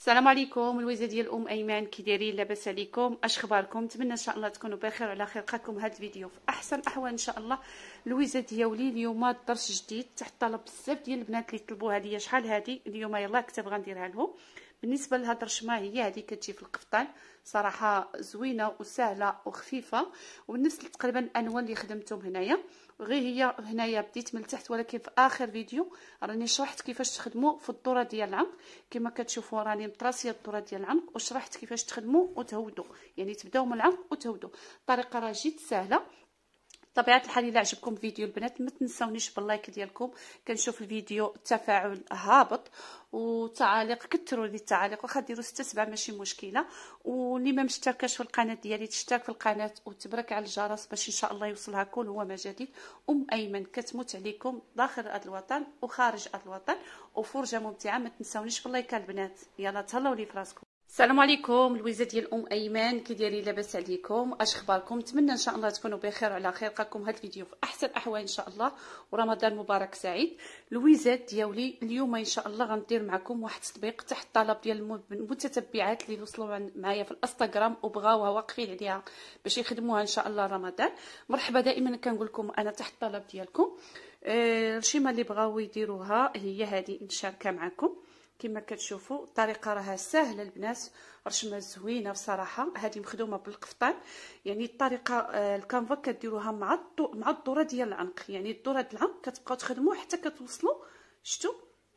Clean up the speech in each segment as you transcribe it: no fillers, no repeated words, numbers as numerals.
السلام عليكم. لويزه ديال ام ايمان، كي دايرين؟ لاباس عليكم؟ اش اخباركم؟ نتمنى ان شاء الله تكونوا بخير وعلى خير. لقاكم هذا الفيديو في احسن الاحوال ان شاء الله. لويزه ديالي اليوم درس جديد تحت طلب بزاف ديال البنات اللي طلبوها ليا شحال هذه. اليوم يلاه كنت بغا نديرها لهم. بالنسبه لهاد الرشمه هي هذه كتجي في القفطان، صراحه زوينه وسهله وخفيفه، ونفس تقريبا الالوان اللي خدمتهم هنايا. غير هي هنايا بديت من التحت، ولكن في اخر فيديو راني شرحت كيفاش تخدموا في الذره ديال العنق. كما كتشوفوا راني مطراسيه الذره ديال العنق وشرحت كيفاش تخدموا وتهودوا، يعني تبداو من العنق وتهودوا. الطريقه راه جد سهله. بطبيعه الحال الا عجبكم فيديو البنات ما تنساونيش باللايك ديالكم. كنشوف الفيديو التفاعل هابط وتعاليق، كثروا لي التعاليق، واخا ديروا 6 7 ماشي مشكله. واللي ما مشتركاش في القناه ديالي تشترك في القناه وتبرك على الجرس باش ان شاء الله يوصلها كل هو ما جديد. ام ايمن كتموت عليكم داخل هذا الوطن وخارج هذا الوطن، وفرجه ممتعه. ما تنساونيش باللايك البنات. يلا تهلاو لي في راسكم. السلام عليكم. لويزه ديال ام ايمان، كي دايرين؟ لاباس عليكم؟ اش اخباركم؟ نتمنى ان شاء الله تكونوا بخير وعلى خير. لقاكم هذا الفيديو في احسن الاحوال ان شاء الله، ورمضان مبارك سعيد. لويزه ديالي اليوم ان شاء الله غندير معكم واحد التطبيق تحت طلب ديال المتتبعات اللي وصلوا معايا في الانستغرام وبغاوها واقفين عليها باش يخدموها ان شاء الله رمضان. مرحبا، دائما كنقول لكم انا تحت طلب ديالكم. الرشيمه اللي بغاو يديروها هي هذه نشاركها معكم. كما كتشوفوا الطريقه راها سهله البنات، رشمه زوينه بصراحه. هذه مخدومه بالقفطان، يعني الطريقه الكانفا كديروها مع الذره ديال العنق، يعني الذره ديال العنق كتبقاو تخدموا حتى كتوصلوا. شفتوا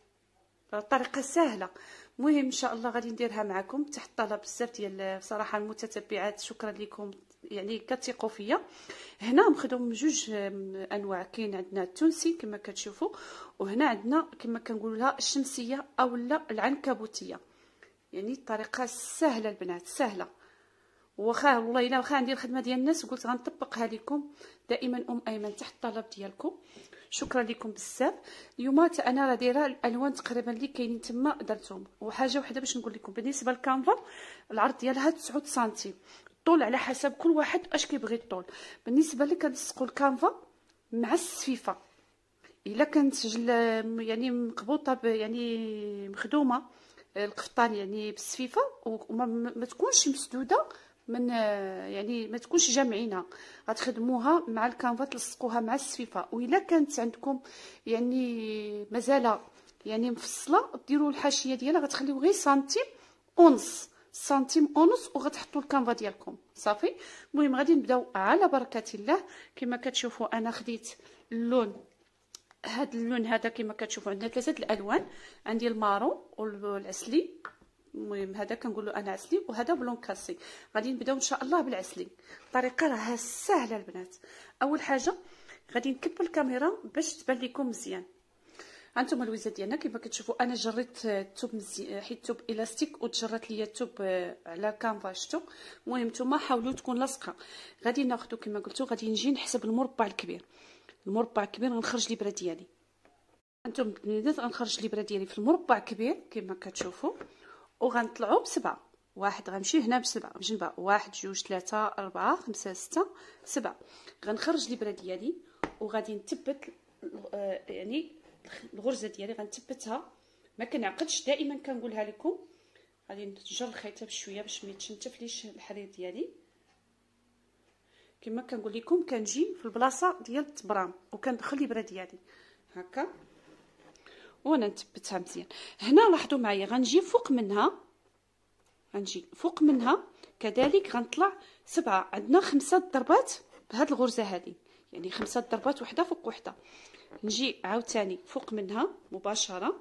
الطريقه سهله. المهم ان شاء الله غادي نديرها معكم تحت طلب بزاف ديال بصراحه المتتبعات. شكرا لكم، يعني كتثقوا فيا. هنا مخدوم جوج انواع، كاين عندنا التونسي كما كتشوفوا، وهنا عندنا كما كنقولوا لها الشمسيه او لا العنكبوتيه. يعني الطريقه سهله البنات، سهله. واخا والله الا واخا عندي الخدمه ديال الناس قلت غنطبقها لكم. دائما ام ايمن تحت الطلب ديالكم. شكرا لكم بزاف. اليوم انا راه دايره الالوان تقريبا اللي كاينين تما درتهم. وحاجه وحده باش نقول لكم، بالنسبه للكانفا العرض ديالها 9 سنتيم، الطول على حسب كل واحد اش كيبغي الطول. بالنسبه لي كنسقوا الكانفا مع السفيفه. الا كانت يعني مقبوطه يعني مخدومه القفطان يعني بالسفيفه وما تكونش مسدوده من، يعني ما تكونش جامعينها، غتخدموها مع الكانفا تلصقوها مع السفيفه. والا كانت عندكم يعني مازال يعني مفصله، ديروا الحاشيه ديالها غتخليو غير سنتيم ونص، سنتيم ونص، وغتحطوا الكانفا ديالكم صافي. المهم غادي نبداو على بركه الله. كما كتشوفوا انا خديت اللون، هاد اللون هذا كما كتشوفوا عندنا 3 الالوان. عندي المارون والعسلي. المهم هذا كنقولوا انا عسلي، وهذا بلون كاسي. غادي نبداو ان شاء الله بالعسلي. الطريقه راها سهله البنات. اول حاجه غادي نكب الكاميرا باش تبان لكم مزيان. هانتوما الويزه ديالنا كما كتشوفوا انا جريت الثوب مزيان، حيت الثوب الاستيك وتجرات ليا الثوب على كانفا. شفتوا؟ المهم نتوما حاولوا تكون لاصقه. غادي ناخذوا كما قلتوا، غادي نجي نحسب المربع الكبير. المربع الكبير غنخرج الابره ديالي. انتم البنات غنخرج الابره ديالي في المربع الكبير كما كتشوفوا، وغنطلعوا بسبعه. واحد غنمشي هنا بسبعه بجنبه، 1 2 3 4 5 6 7. غنخرج الابره ديالي وغادي نثبت يعني الغرزه ديالي غنثبتها. ما كنعقدش، دائما كنقولها لكم. غادي نجر الخيطه بشويه باش ما يتشنتفليش الحرير ديالي. كما كنقول لكم كنجي في البلاصه ديال التبرام وكندخل الابره ديالي هكا وانا نثبتها مزيان. هنا لاحظوا معايا غنجي فوق منها، غنجي فوق منها كذلك غنطلع 7. عندنا 5 ضربات بهاد الغرزه هذه، يعني 5 ضربات وحده فوق وحده. نجي عاوتاني فوق منها مباشره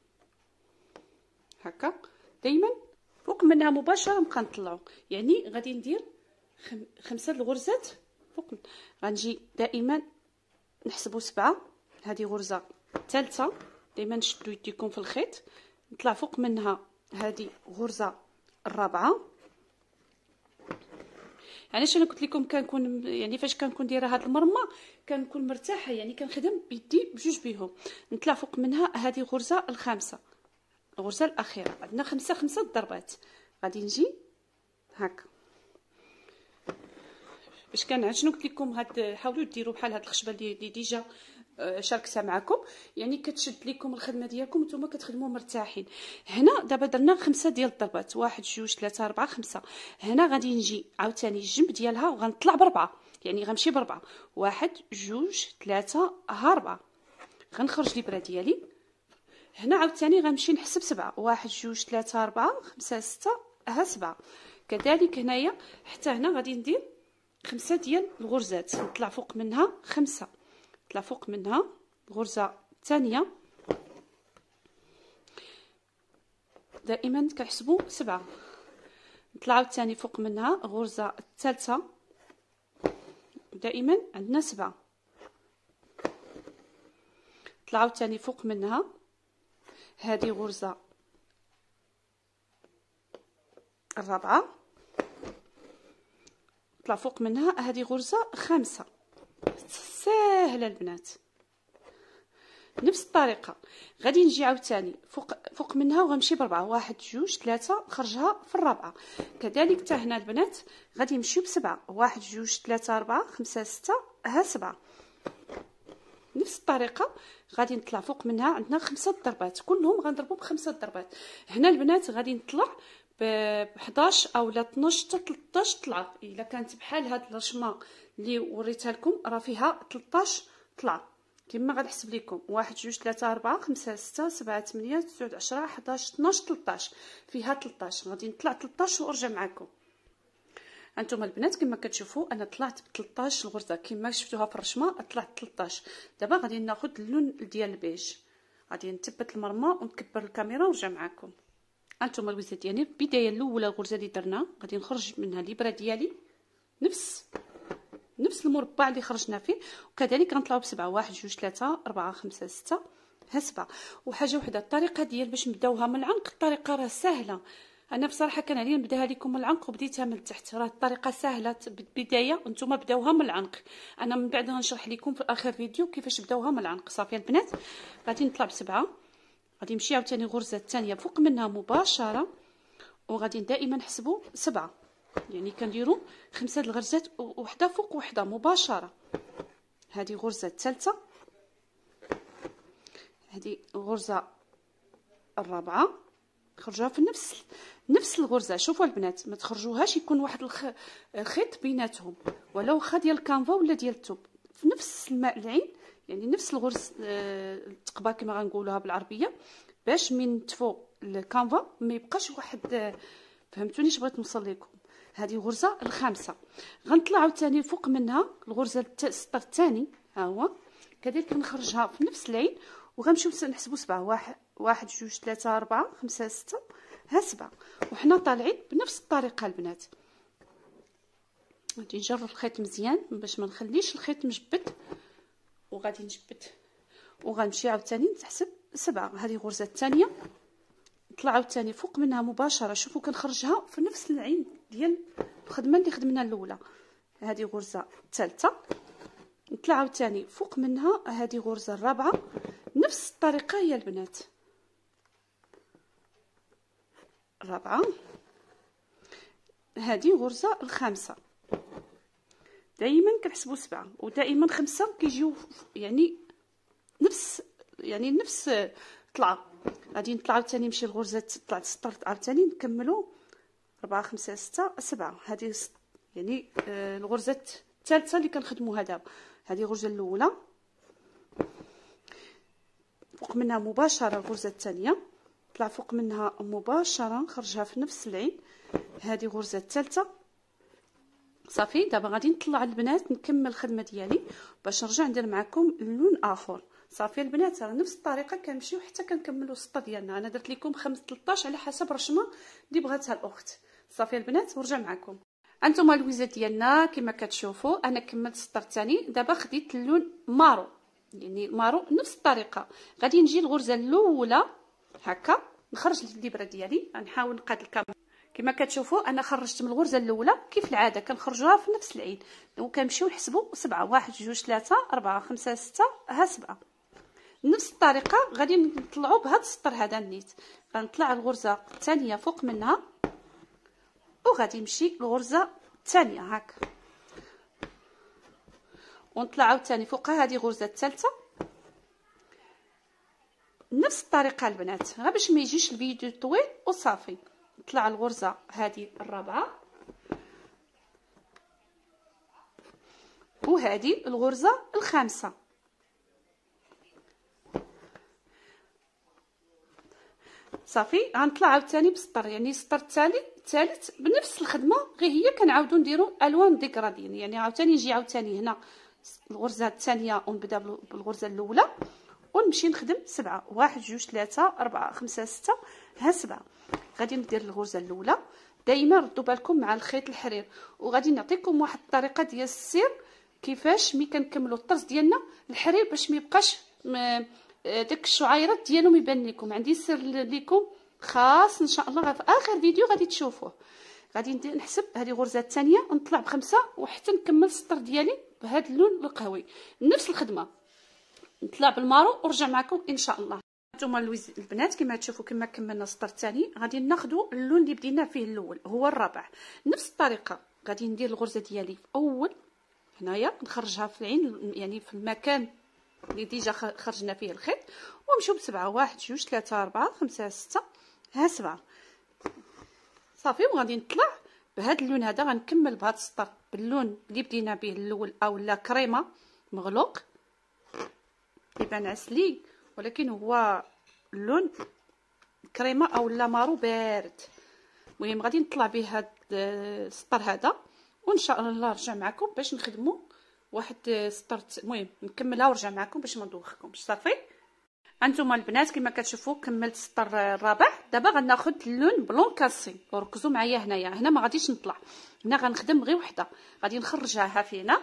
هكا، دائما فوق منها مباشره نبقى نطلعوا. يعني غادي ندير 5 الغرزات فوق. غنجي دائما نحسبوا 7. هذه غرزه ثالثه، دائما شدوا يديكم في الخيط. نطلع فوق منها هذه غرزه الرابعه. علاش انا قلت لكم كنكون يعني فاش كنكون دايره هاد المرمى كنكون مرتاحه، يعني كنخدم بيدي بجوج بيهم. نطلع فوق منها هذه غرزه الخامسه، الغرزه الاخيره. عندنا 5 ضربات. غادي نجي هكا باش شنو قلت لكم. هاد حاولوا ديروا بحال هاد الخشبه اللي ديجا شاركتها معكم، يعني كتشد لكم الخدمه ديالكم نتوما كتخدموا مرتاحين. هنا دابا درنا 5 ديال الضربات، 1 2 3 4 5. هنا غادي نجي عاوتاني الجنب ديالها وغنطلع ب4، يعني غنمشي ب4، 1 2 3 ها 4. غنخرج الابره ديالي هنا عاوتاني غنمشي نحسب 7، 1 2 3 4 5 6 ها 7. كذلك هنايا حتى هنا غادي ندير 5 ديال الغرزات، نطلع فوق منها 5، نطلع فوق منها الغرزه الثانيه، دائما كنحسبوا 7، نطلع عاوتاني فوق منها الغرزه الثالثه، دائما عندنا 7، نطلع عاوتاني فوق منها هذه غرزه الرابعه، نطلع فوق منها هذه غرزه 5. ساهله البنات. نفس الطريقه غادي نجي عاوتاني فوق منها وغنمشي ب4، 1 2 3 نخرجها في الرابعه. كذلك حتى هنا البنات غادي نمشيو ب7، 1 2 3 4 5 6 ها 7. نفس الطريقه غادي نطلع فوق منها، عندنا 5 ضربات كلهم غنضربوا ب5 ضربات. هنا البنات غادي نطلع ب 11 اولا 12 حتى 13 طلعه. الا كانت بحال هاد الرشمه اللي وريتها لكم راه فيها 13 طلعه كما غنحسب لكم، 1 2 3 4 5 6 7 8 9 10 11 12 13 فيها 13. غادي نطلع 13 وارجع معكم. انتم البنات كما كتشوفوا انا طلعت ب 13 غرزه كما شفتوها في الرشمه، طلعت 13. دابا غادي ناخذ اللون ديال البيج، غادي نثبت المرمى ونكبر الكاميرا ونرجع معكم. انتم الويزات ديالي البدايه الاولى الغرزه اللي درنا غادي نخرج منها الابره ديالي نفس المربع اللي خرجنا فيه، وكذلك غنطلعوا ب7، 1 2 3 4 5 6 ها 7. وحاجه وحده الطريقه ديال باش نبداوها من العنق، الطريقه راه سهله. انا بصراحه كان عليا نبداها لكم من العنق وبديتها من التحت، راه الطريقه سهله بالبدايه وانتم بداوها من العنق. انا من بعد غنشرح لكم في اخر فيديو كيفاش بداوها من العنق. صافي البنات غادي نطلع ب7، غادي نمشي عاوتاني غرزه الثانيه فوق منها مباشره، وغادي دائما نحسبوا 7، يعني كنديروا 5 الغرزات وحده فوق وحده مباشره. هذه غرزه الثالثه، هذه الغرزه الرابعه، خرجوها في نفس الغرزه. شوفوا البنات ما تخرجوهاش يكون واحد الخيط بيناتهم، ولا واخا ديال الكانفا ولا ديال الثوب، في نفس الماء العين، يعني نفس الغرز التقبه كما غنقولوها بالعربيه، باش من نتفو الكانفا ما يبقاش واحد. فهمتوني اش بغيت نوصل لكم؟ هذه غرزه الخامسه. غنطلع عاوتاني فوق منها الغرزه السطر الثاني، ها هو كذلك نخرجها في نفس العين وغنمشيو نحسبوا 7، 1 2 3 4 5 6 ها 7. وحنا طالعين بنفس الطريقه البنات. غادي نجر الخيط مزيان باش ما نخليش الخيط مجبد، وغادي نجبد وغنمشي عاوتاني نحسب 7. هذه الغرزه الثانيه، نطلع عاوتاني فوق منها مباشره. شوفوا كنخرجها في نفس العين ديال الخدمه اللي خدمنا الاولى. هذه غرزه الثالثه، نطلع عاوتاني فوق منها هذه غرزه الرابعه، نفس الطريقه يا البنات. الرابعه، هذه غرزه الخامسه. دائما كنحسبوا 7 ودائما 5 كيجيو يعني نفس طلعه. غادي نطلع عاوتاني نمشي لغرزه طلعت السطر عاوتاني نكملوا 4 5 6 7. هذه يعني الغرزه الثالثه اللي كنخدموها دابا. هذه الغرزه الاولى، فوق منها مباشره الغرزه الثانيه، طلع فوق منها مباشره نخرجها في نفس العين. هذه غرزه الثالثه. صافي دابا غادي نطلع البنات نكمل الخدمه ديالي باش نرجع ندير معكم اللون اخر. صافي البنات راه نفس الطريقه كنمشيو حتى كنكملوا السطر ديالنا. انا درت لكم 13 على حسب الرشمه اللي بغاتها الاخت. صافي البنات ونرجع معكم. انتم الويزات ديالنا كما كتشوفوا انا كملت السطر الثاني. دابا خديت اللون مارو، يعني المارو نفس الطريقه. غادي نجي الغرزه الاولى هكا نخرج الابره ديالي، غنحاول نقاد الكاميرا. كما كتشوفوا انا خرجت من الغرزه الاولى كيف العاده كنخرجوها في نفس العين وكنمشيو نحسبوا 7، 1 2 3 4 5 6 ها 7. نفس الطريقه غادي نطلعوا بهذا السطر هذا النيت. غنطلع الغرزه الثانيه فوق منها وغادي نمشي الغرزه الثانيه هكا ونطلع عاوتاني فوقها هذه غرزه الثالثه نفس الطريقه البنات، غير باش ما يجيش الفيديو طويل وصافي. نطلع الغرزه هذه الرابعه، وهذه الغرزه الخامسه. صافي غنطلع عاوتاني بسطر، يعني السطر الثالث بنفس الخدمه، غير هي كنعاودو نديرو الوان ديكرادين. يعني عاوتاني نجي عاوتاني هنا الغرزه الثانيه ونبدا بالغرزه الاولى ونمشي نخدم 7 1 2 3 4 5 6 ها 7. غادي ندير الغرزه الاولى. دائما ردوا بالكم مع الخيط الحرير، وغادي نعطيكم واحد الطريقه ديال السير كيفاش ملي كنكملوا الطرز ديالنا الحرير باش ما يبقاش داك الشعيرات ديالو يبان لكم. عندي سر لكم خاص ان شاء الله في اخر فيديو غادي تشوفوه. غادي نحسب هذه الغرزه الثانيه ونطلع ب5 وحتى نكمل السطر ديالي بهذا اللون القهوي. نفس الخدمه نطلع بالمارو ونرجع معكم ان شاء الله. نتوما البنات كما تشوفوا كما كملنا السطر الثاني غادي ناخذوا اللون اللي بدينا فيه الاول هو الرابع. نفس الطريقه غادي ندير الغرزه ديالي في اول هنايا نخرجها في العين، يعني في المكان اللي ديجا خرجنا فيه الخيط، ونمشيو ب7 1 2 3 4 5 6 ها 7. صافي وغادي نطلع بهذا اللون هذا. غنكمل بهذا السطر باللون اللي بدينا به الاول اولا كريمه مغلوق يبان عسلي، ولكن هو اللون كريمه اولا مارو بارد. المهم غادي نطلع به هذا السطر هذا وان شاء الله نرجع معكم باش نخدموا واحد سطر. المهم نكملها ونرجع معكم باش ما ندوخكمش. صافي انتم البنات كما كتشوفوا كملت السطر الرابع. دابا غناخذ اللون بلون كاسي، وركزوا معايا هنايا. هنا ما غاديش نطلع، هنا غنخدم غير وحده. غادي نخرجها فينا،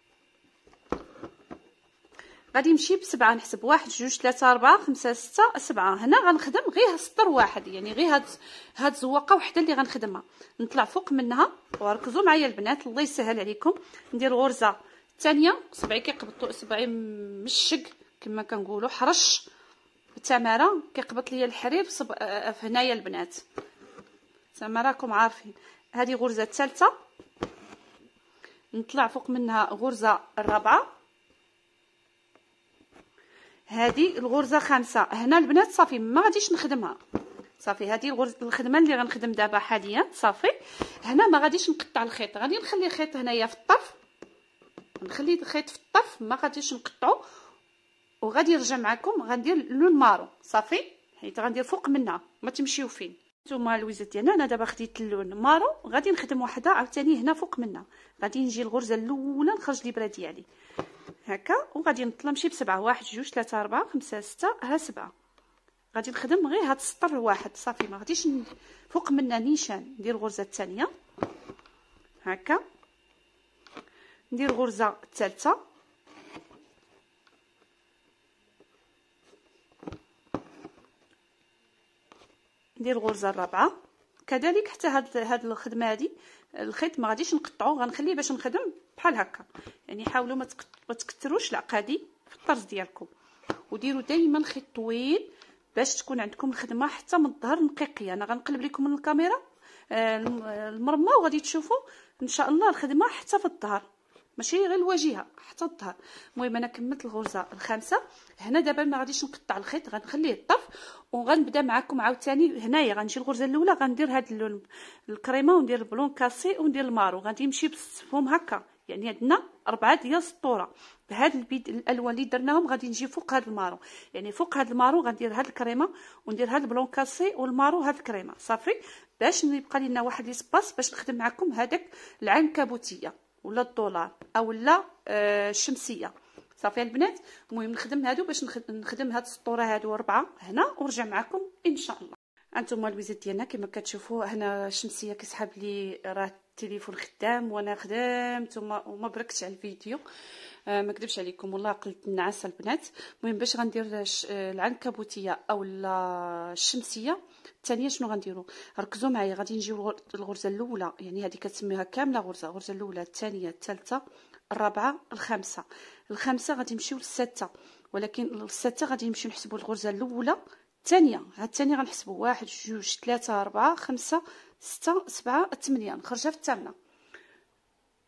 غادي نمشي ب7 نحسب 1 2 3 4 5 6 7. هنا غنخدم غير سطر واحد، يعني غير هاد زواقه وحده اللي غنخدمها. نطلع فوق منها وركزوا معايا البنات الله يسهل عليكم. ندير غرزه الثانيه، صبعي كيقبطوا، صبعي مشق كما كنقولوا حرش بالتماره كيقبط ليا الحرير في هنايا البنات زعما راكم عارفين. هذه غرزه الثالثه، نطلع فوق منها غرزه الرابعه، هذه الغرزه خامسه. هنا البنات صافي ما غاديش نخدمها. صافي هذه الخدمه اللي غنخدم دابا حاليا. صافي هنا ما غاديش نقطع الخيط، غادي نخلي الخيط هنايا في الطرف، نخلي الخيط في الطرف ما غاديش نقطعو، وغادي نرجع معكم غندير لون مارو. صافي حيت غندير فوق منها ما تمشيو فين. نتوما الويزات ديالنا انا دابا خديت اللون مارو، غادي نخدم وحده عاوتاني هنا فوق منها. غادي نجي الغرزه الاولى نخرج الابره ديالي هكا، وغادي نطلع نمشي ب7 1 2 3 4 5 6 ها 7. غادي نخدم غير هاد السطر الواحد. صافي ما غاديش فوق منها نيشان. ندير الغرزه الثانيه هكا، ندير الغرزه الثالثه، ندير الغرزه الرابعه كذلك. حتى هاد الخدمه هذه الخيط ما غاديش نقطعو، غنخليه باش نخدم بحال هكا. يعني حاولوا ما تكثروش العقادي في الطرز ديالكم، وديروا دائما خيط طويل باش تكون عندكم الخدمه حتى من الظهر نقيقيه. انا غنقلب لكم من الكاميرا المرمى وغادي تشوفوا ان شاء الله الخدمه حتى في الظهر، ماشي غير الواجهه حتى الظهر. المهم انا كملت الغرزه الخامسه. هنا دابا ما غاديش نقطع الخيط، غنخليه الطرف وغنبدا معكم عاوتاني. هنايا غنجي الغرزه الاولى غندير هذا اللون الكريمه وندير البلون كاسي وندير المارو. غادي نمشي بصفهم هكا، يعني عندنا 4 ديال السطوره بهاد الالوان اللي درناهم. غادي نجي فوق هذا المارو، يعني فوق هذا المارو غندير هاد الكريمه وندير هاد البلون كاسي والمارو هاد الكريمه. صافي باش يبقى لنا واحد ليسباس باش نخدم معكم هذاك العنكبوتيه ولا الدولار اولا الشمسيه. صافي البنات المهم نخدم هادو باش نخدم هاد السطوره هادو 4 هنا ونرجع معكم ان شاء الله. انتم الويزات ديالنا كما كتشوفوا هنا الشمسيه كيسحب لي راه التليفون خدام وانا خدامت وما بركتش على الفيديو. ما نكذبش عليكم والله قلت النعاس البنات. المهم باش غندير العنكبوتيه اولا الشمسيه الثانيه شنو غنديروا، ركزوا معايا. غادي نجيو الغرزه الاولى، يعني هذه كتسميها كامله الغرزه الاولى الثانيه الثالثه الرابعه الخامسه. الخامسه غادي نمشيو للسته، ولكن السته غادي نمشيو نحسبوا الغرزه الاولى الثانيه. هاد الثانيه غنحسبوا 1 2 3 4 5 6 7 8. نخرجها في الثامنه.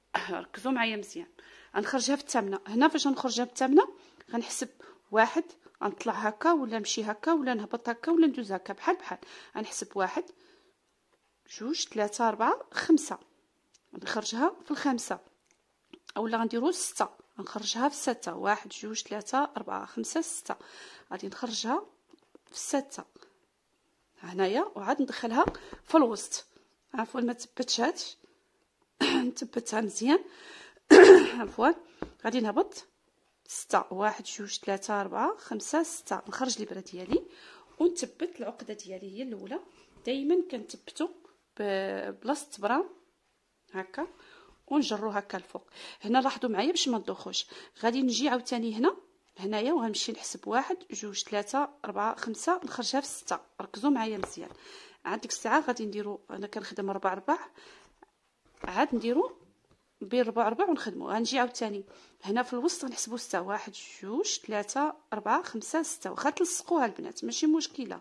ركزوا معايا مزيان، غنخرجها في الثامنه. هنا فاش غنخرجها في الثامنه غنحسب 1 غنطلع هكا ولا نمشي هكا ولا نهبط هكا ولا ندوز هكا بحال غنحسب 1 2 3 4 5 غنخرجها في الخامسه، اولا غنديرو 6 غنخرجها في 6 1 2 3 4 5 6 غادي نخرجها في 6 هنايا وعاد ندخلها في الوسط. عفوا ما تبتش هادشي نثبتها مزيان عفوا غادي نهبط 6 1 2 3 4 5 6 نخرج الابره ديالي ونثبت العقده ديالي هي الاولى. دائما كنثبتو بلاصه برام هكا ونجرو هكا الفوق. هنا لاحظوا معايا باش ما ندوخوش، غادي نجي عاوتاني هنايا وغنمشي نحسب 1 2 3 4 5 نخرجها في 6. ركزوا معايا مزيان. عاد ديك الساعه غادي نديرو، انا كنخدم ربع عاد نديرو بين ربع ونخدمو. غنجي عاوتاني هنا في الوسط غنحسبو 6 1 2 3 4 5 6 واخا تلصقوها البنات ماشي مشكله،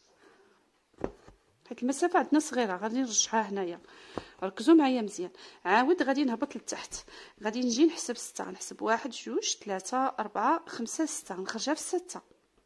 حيت المسافه عندنا صغيره. غادي نرجعها هنايا، ركزوا معايا مزيان. عاود غادي نهبط لتحت، غادي نجي نحسب 6 نحسب 1 2 3 4 5 6 نخرجها في 6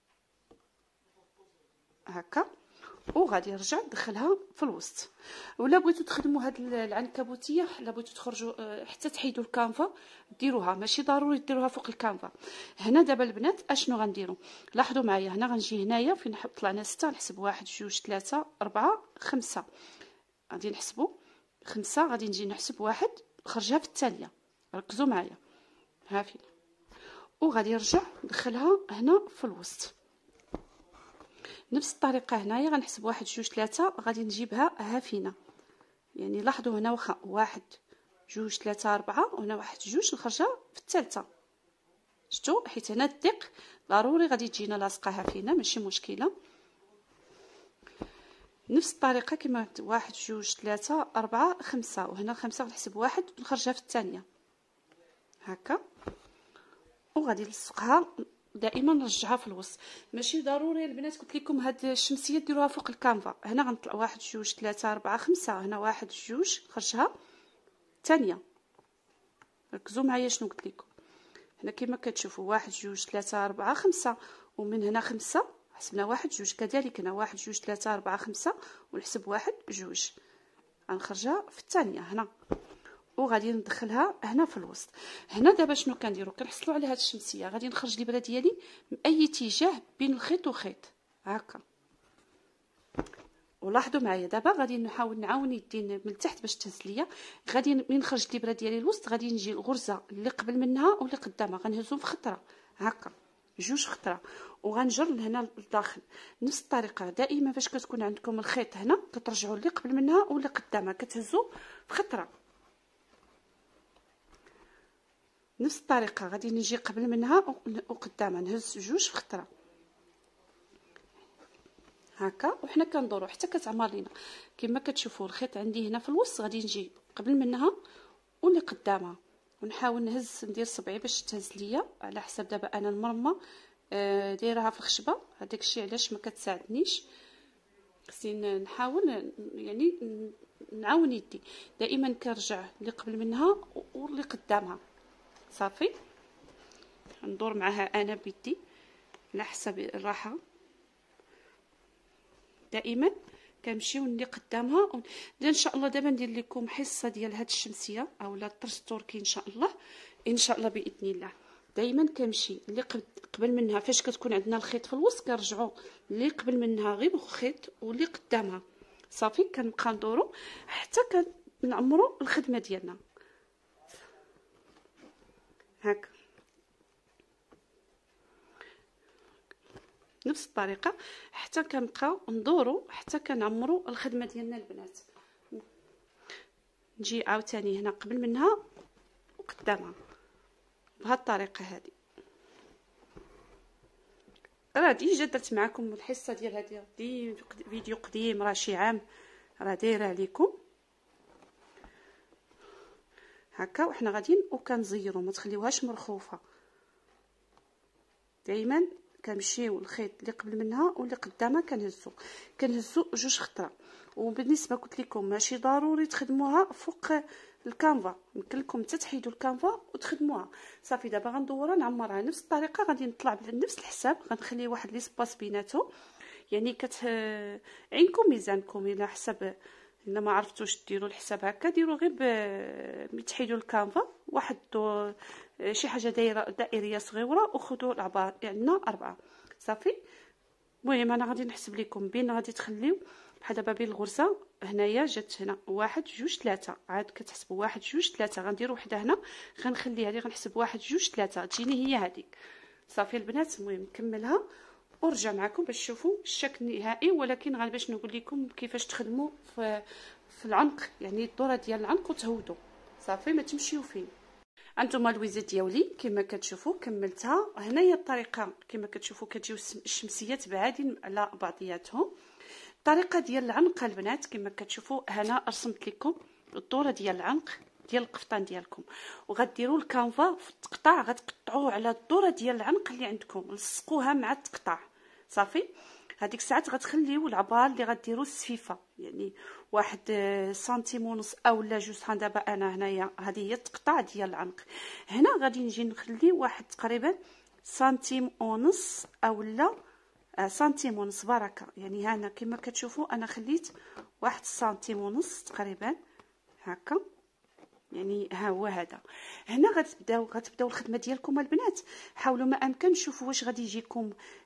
هكا وغادي نرجع ندخلها في الوسط. ولا بغيتو تخدموا هاد العنكبوتيه، لا بغيتو تخرجوا حتى تحيدوا الكانفا ديروها، ماشي ضروري ديروها فوق الكانفا. هنا دابا البنات اشنو غنديروا؟ لاحظوا معايا هنا غنجي هنايا فين طلعنا 6 نحسب 1 2 3 4 5 غادي نحسبوا 5 غادي نجي نحسب 1 نخرجها في الثانيه. ركزوا معايا ها فين، وغادي نرجع ندخلها هنا في الوسط. نفس الطريقه هنايا غنحسب 1 2 3 غادي نجيبها ها فينا، يعني لاحظوا هنا واخا 1 2 3 4 وهنا 1 2 نخرجها في الثالثه. شفتوا حيت هنا الدق ضروري غادي تجينا لاصقه ها فينا ماشي مشكله. نفس الطريقه كما 1 2 3 4 5 وهنا 5 غنحسب 1 نخرجها في الثانيه هكا وغادي نلصقها. دائما نرجعها في الوسط، ماشي ضروري البنات قلت لكم هاد الشمسيه ديروها فوق الكانفا. هنا غنطلع 1 2 3 4 5 هنا 1 2 نخرجها الثانيه. ركزوا معايا شنو قلت لكم. هنا كما كتشوفوا 1 2 3 4 5 ومن هنا 5 حسبنا 1 2 كذلك هنا 1 2 3 4 5 ونحسب 1 2 غنخرجها في الثانيه هنا وغادي ندخلها هنا في الوسط. هنا دابا شنو كنديروا؟ كنحصلوا على هاد الشمسيه. غادي نخرج الابره ديالي من اي اتجاه بين الخيط وخيط هكا. ولاحظوا معايا دابا غادي نحاول نعاون يدي من التحت باش تهز ليا. غادي من خرجت الابره ديالي الوسط غادي نجي الغرزه اللي قبل منها واللي قدامها غنهزهم في خطره هكا جوج خطره وغنجر لهنا لداخل. نفس الطريقه دائما فاش كتكون عندكم الخيط هنا كترجعوا اللي قبل منها واللي قدامها كتهزوا في خطره. نفس الطريقه غادي نجي قبل منها وقدامها نهز جوج في خطره هكا وحنا كندورو حتى كتعمر لينا. كما كتشوفوا الخيط عندي هنا في الوسط غادي نجي قبل منها واللي قدامها ونحاول نهز ندير صبعي باش تهز ليا على حسب. دابا انا المرمى دايرها في الخشبه هذاك الشيء علاش ما كتساعدنيش. خصني نحاول يعني نعاون يدي. دائما كنرجع اللي قبل منها واللي قدامها صافي. ندور معها انا بيدي على حسب الراحه. دائما كنمشيو اللي قدامها ان شاء الله. دابا ندير لكم حصه ديال هاد الشمسيه اولا الطرز التركي ان شاء الله باذن الله. دائما كنمشي اللي قبل منها فاش كتكون عندنا الخيط في الوسط كنرجعوا اللي قبل منها غير الخيط واللي قدامها صافي. كنبقى ندورو حتى كنعمروا الخدمه ديالنا هكا. نفس الطريقه حتى كنبقاو ندورو حتى كنعمروا الخدمه ديالنا البنات. نجي عاوتاني هنا قبل منها وقدامها بهذه الطريقه هذه. راه ديجا درت معكم الحصه ديال هذه فيديو قديم راه شي عام راه دايره عليكم هكا. وحنا غاديين وكنزيروا ما تخليوهاش مرخوفه. دائما كنمشيو الخيط اللي قبل منها واللي قدامها كنهزو جوج خطره وبالنسبه قلت لكم ماشي ضروري تخدموها فوق الكانفا، يمكن لكم حتى تحيدوا الكانفا وتخدموها. صافي دابا غندورها نعمرها نفس الطريقه، غادي نطلع بنفس الحساب، غنخلي واحد ليسباس بيناتهم، يعني عينكم ميزانكم الى حسب. الا ما عرفتوش ديروا الحساب هكا ديروا غير تحيدوا الكانفا واحد شي حاجه دائريه صغيره وخذوا العبار، عندنا 4 صافي. المهم انا غادي نحسب لكم بين غادي تخليو بحال دابا بين الغرزه هنايا جات هنا 1 2 3، عاد كتحسبوا 1 2 3 غندير وحده هنا غنخليها هذه غنحسب 1 2 3 تجيني هي هذيك صافي البنات. المهم نكملها ورجع معكم باش تشوفوا الشكل النهائي، ولكن غير باش نقول لكم كيفاش تخدموا في العنق، يعني الدوره ديال العنق وتهودوا صافي ما تمشيو فين. انتم الويزه ديالي كما كتشوفوا كملتها. هنايا الطريقه كما كتشوفوا كتجيو الشمسيات بعادين على بعضياتهم. الطريقه ديال العنق البنات كما كتشوفوا هنا رسمت لكم الدوره ديال العنق ديال القفطان ديالكم، وغديروا الكانفا في التقطاع غتقطعوه على الدوره ديال العنق اللي عندكم، لصقوها مع التقطاع صافي. هذيك الساعات غتخليو العبار اللي غديروا السفيفه، يعني 1 سنتيم ونص اولا 2. دابا انا هنايا هذه هي التقطاع ديال العنق، هنا غادي نجي نخلي واحد تقريبا سنتيم ونص اولا سنتيم ونص بركه. يعني هنا كما كتشوفوا انا خليت 1 سنتيم ونص تقريبا هكا، يعني ها هو هذا. هنا غتبداو الخدمه ديالكم البنات. حاولوا ما امكن شوفوا واش غادي يجيكم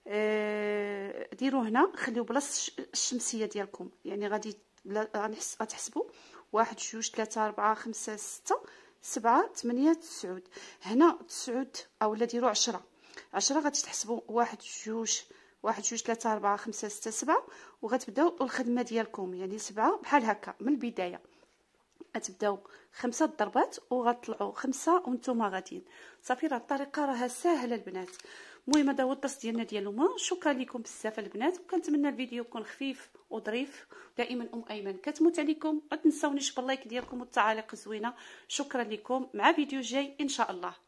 ديروا هنا خليو بلاصه الشمسيه ديالكم، يعني غتحسبوا 1 2 3 4 5 6 7 8 9. هنا 9 اولا ديروا 10 غادي تحسبوا 1 2 3 4 5 6 7 وغتبداو الخدمه ديالكم، يعني 7 بحال هكا من البدايه. غتبداو 5 ضربات وغتطلعوا 5 وانتم غاديين صافي. راه الطريقه راها ساهله البنات. المهم هذا هو الدرس ديالنا ديال اليوم. شكرا لكم بزاف البنات، وكنتمنى الفيديو يكون خفيف وظريف. دائما ايمن كتموت عليكم، ما تنساونيش باللايك ديالكم والتعاليق الزوينه. شكرا لكم، مع فيديو جاي ان شاء الله.